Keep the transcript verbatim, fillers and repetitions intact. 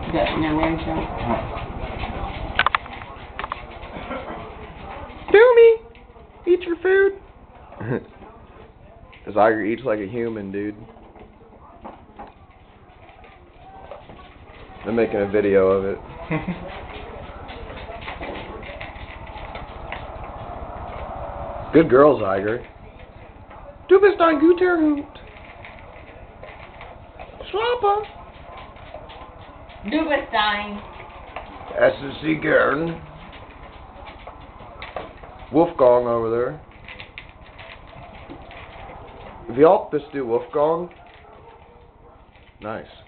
Got in your ranch show. Doomy! Eat your food! Zyger eats like a human, dude. I'm making a video of it. Good girl, Zyger. Du bist ein guter Hund. Slapper. Du bist ein. Essen Sie gern. Wolfgang over there. Wie alt bist du, Wolfgang? Nice.